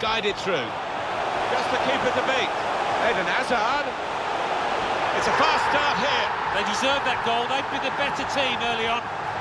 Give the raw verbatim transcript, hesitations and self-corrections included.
guided through. Just the keeper to beat. Eden Hazard. It's a fast start here. They deserved that goal. They've been the better team early on.